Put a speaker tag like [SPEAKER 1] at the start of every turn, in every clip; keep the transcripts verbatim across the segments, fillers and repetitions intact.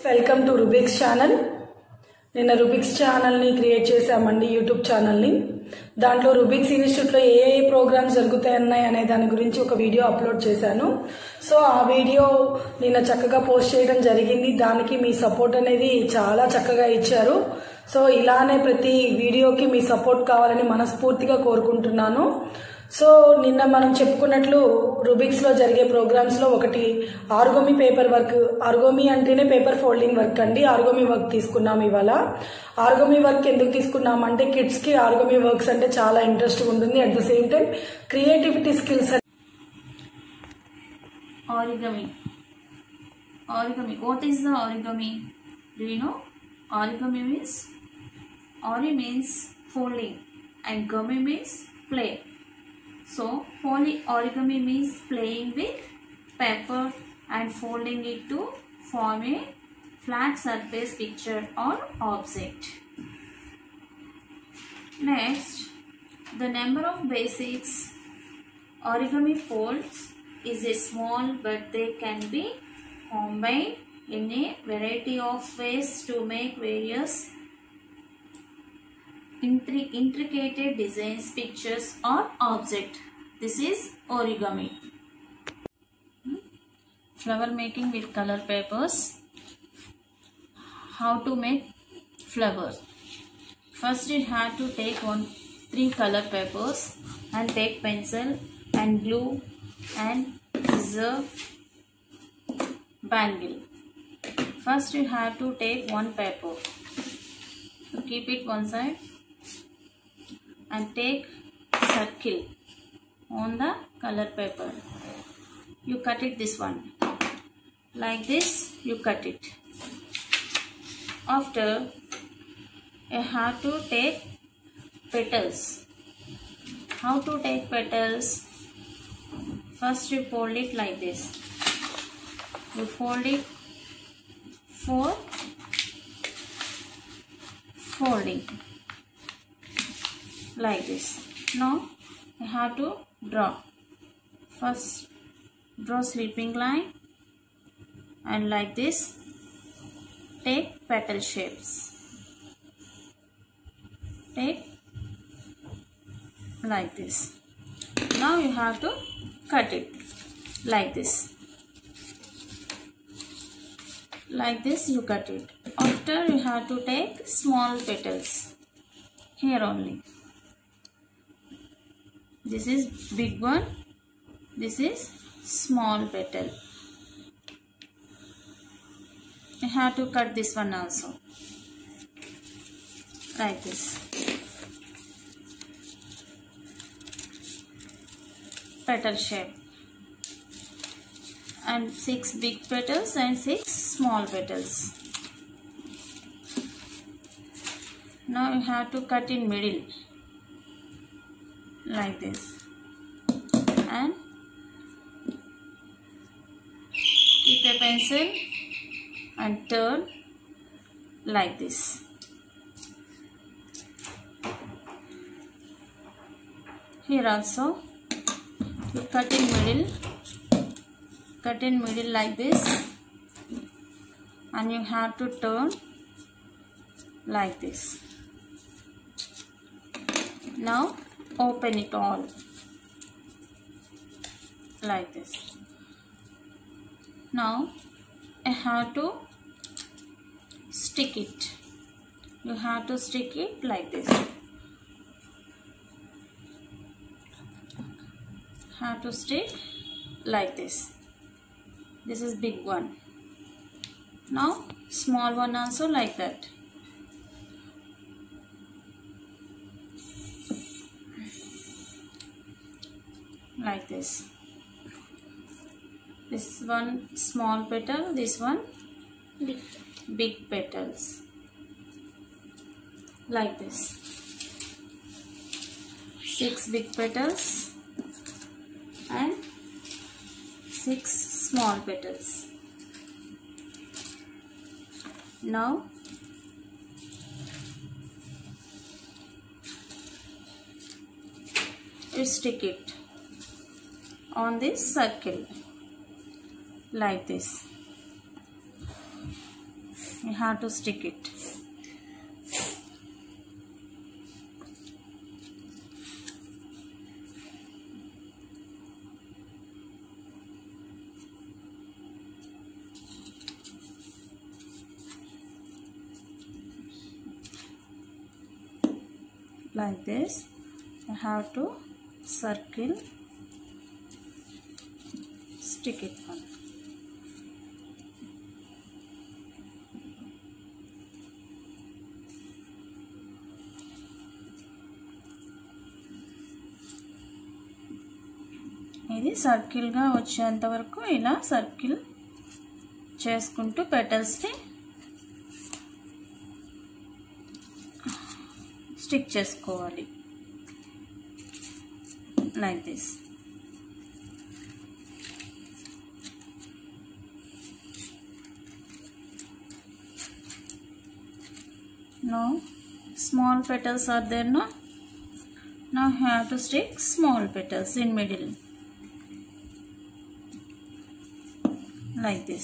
[SPEAKER 1] Welcome to Rubik's channel. నిన్న Rubik's ఛానల్ని create చేశామండి, యూట్యూబ్ ఛానల్ని. దాంట్లో రూబిక్స్ ఇన్స్టిట్యూట్లో ఏ ఏ ప్రోగ్రామ్స్ జరుగుతాయన్నాయి అనే దాని గురించి ఒక వీడియో అప్లోడ్ చేశాను. సో ఆ వీడియో నిన్న చక్కగా పోస్ట్ చేయడం జరిగింది. దానికి మీ సపోర్ట్ అనేది చాలా చక్కగా ఇచ్చారు. సో ఇలానే ప్రతి వీడియోకి మీ సపోర్ట్ కావాలని మనస్ఫూర్తిగా కోరుకుంటున్నాను. సో నిన్న మనం చెప్పుకున్నట్లు రూబిక్స్ లో జరిగే ప్రోగ్రామ్స్ లో ఒకటి ఆర్గోమి పేపర్ వర్క్. ఆర్గోమి అంటేనే పేపర్ ఫోల్డింగ్ వర్క్ అండి. ఆర్గోమి వర్క్ తీసుకున్నాం ఇవాళ. ఆర్గోమి వర్క్ ఎందుకు తీసుకున్నాం అంటే కిడ్స్ కి ఆర్గోమి వర్క్స్ అంటే చాలా ఇంట్రెస్ట్ ఉంటుంది. At the same time creativity skills.
[SPEAKER 2] Origami. Origami. What is the origami? Do you know? Origami means, ori means folding and gami means play. So poly origami means playing with paper and folding it to form a flat surface picture or object. Next, the number of basics origami folds is a small, but they can be combined in a variety of ways to make various intricate designs, pictures or object. This is origami. Flower making with color papers. How to make flowers? First you have to take one three color papers and take pencil and glue and scissor bangle. First you have to take one paper, so keep it one side and take circle on the color paper. You cut it this one like this. You cut it. After you have to take petals. How to take petals? First you fold it like this. You fold it for folding like this. Now you have to draw. First draw sleeping line and like this take petal shapes. Take like this. Now you have to cut it like this. Like this you cut it. After you have to take small petals here only. This is big one. This is small petal. You have to cut this one also like this. Petal shape. And six big petals and six small petals. Now you have to cut in middle like this and keep a pencil and turn like this. Here also you cut in middle. Cut in middle like this and you have to turn like this. Now open it all like this. Now I have to stick it. You have to stick it like this. Have to stick like this. This is big one. Now small one also like that. Like this. This one small petal, this one big, big petals. Like this. Six big petals and six small petals. Now you stick it on this circle like this. you have to stick it. Like this, you have to circle, stick it on. ఇది circle గా వచ్చేంత వరకు ఇలా circle చేసుకుంటూ petals ని stick చేసుకోవాలి. Like this. Now small petals are there, no? Now you have to stick small petals in middle. Like this.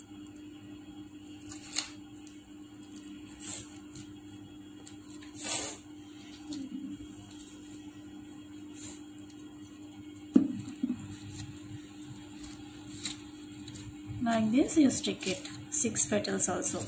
[SPEAKER 2] Like this you stick it. Six petals also.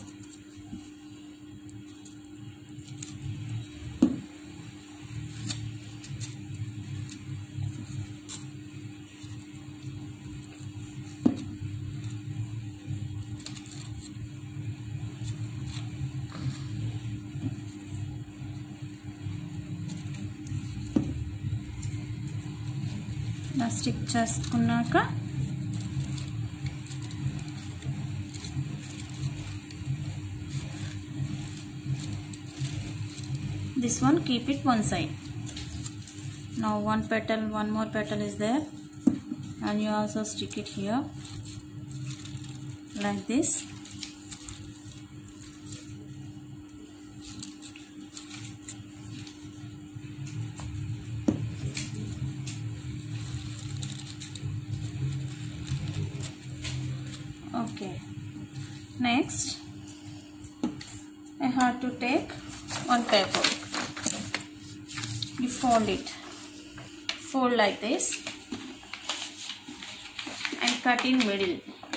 [SPEAKER 2] Stick చేసుకున్నాక this one keep it one side. Now one petal, one more petal is there, and you also stick it here like this. Okay, next I have to take one paper. You fold it, fold like this and cut in middle.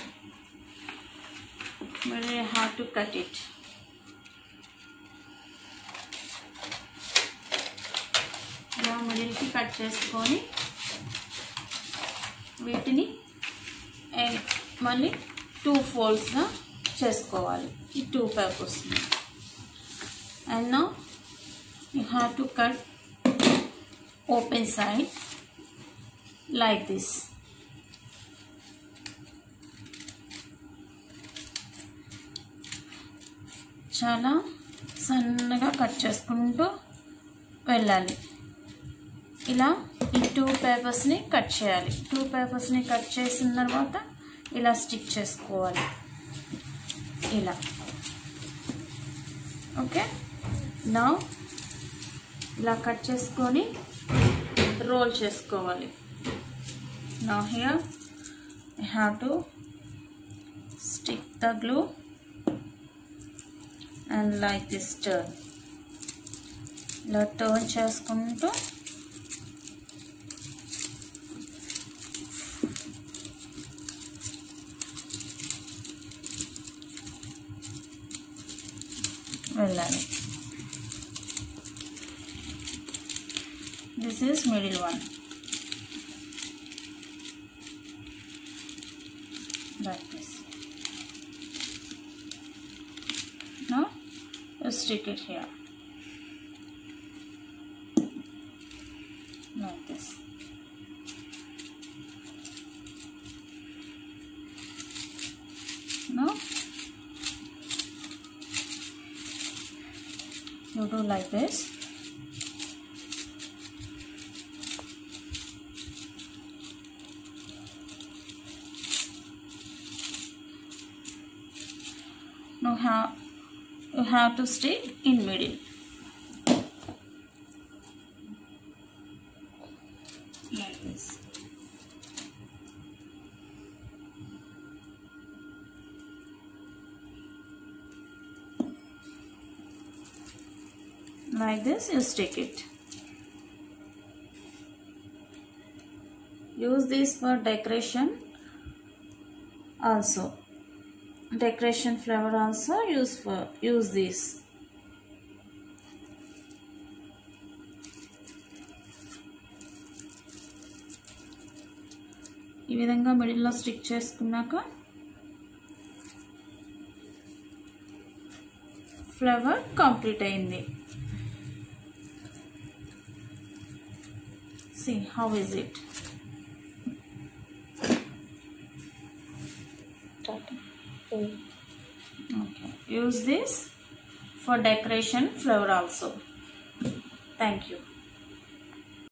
[SPEAKER 2] Middle you have to cut it. ఇలా middle కి cut చేసుకొని వీటిని మళ్ళీ two folds గా చేసుకోవాలి ఈ two papers. And now you have to cut open side like this. చాలా సన్నగా కట్ చేసుకుంటూ వెళ్ళాలి. ఇలా ఈ టూ పేపర్స్ని కట్ చేయాలి. టూ పేపర్స్ని కట్ చేసిన తర్వాత ఇలా స్టిక్ చేసుకోవాలి ఇలా. ఓకే, నౌ ఇలా కట్ చేసుకొని రోల్ చేసుకోవాలి. Now here you have to stick the glue and like this turn. ఇలా టర్న్ చేసుకుంటూ వెళ్ళాలి. This is middle one. Like this. Now you stick it here. Like this. Now you do like this. Now have you have to stick in middle like this. like this you stick it. Use this for decoration also. Decoration flower also use for use this. ఈ విధంగా middle లో stick చేసుకున్నాక flower complete అయింది. See how is it? Okay. Use this for decoration flower also. Thank you.